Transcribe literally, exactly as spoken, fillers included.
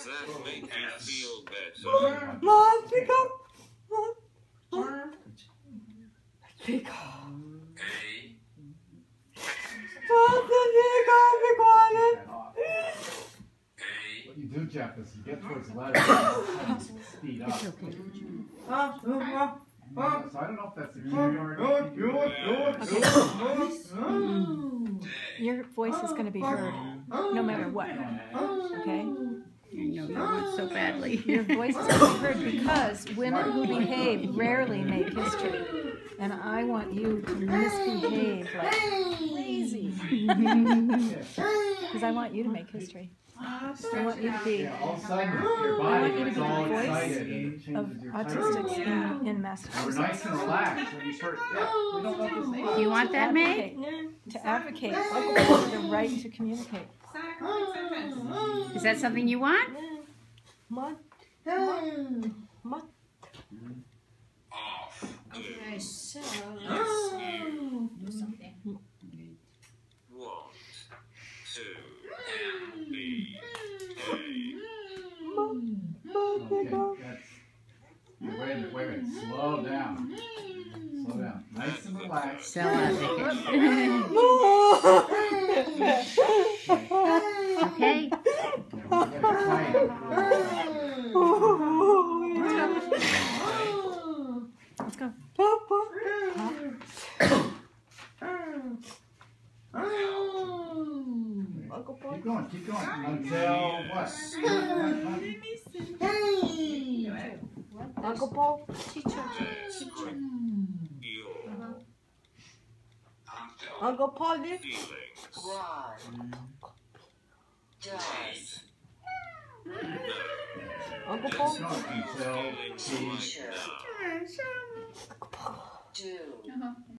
that make you feel better? Mom, pick up. Mom. Pick up. Mom, pick up, be quiet. What you do, Jeff, is you get towards the letter and speed up. So I don't know if that's the key word. Your voice is going to be heard no matter what, okay? I know you want so badly. Your voice is going to be heard because women who behave rarely make history. And I want you to misbehave like crazy. Because I want you to make history. I want you to be, Yeah, all of a sudden, your I body want you to gets be all the voice excited and it of changes your autistics tone. in, in We're Massachusetts. nice and relaxed when you first, yeah, we don't know this name. You want that, May? To advocate for the right to communicate. Is that something you want? Mud. Mud. Okay, so let's do something. One, two, B, A. Okay, that's, wait a minute, wait a minute, slow down. Slow down, nice and relaxed. So advocate. Okay. Let's go. Keep going, keep going, until what? Uncle Paul. Teacher. Uncle Polly. Uncle Paul. Keep going until he... Until Do.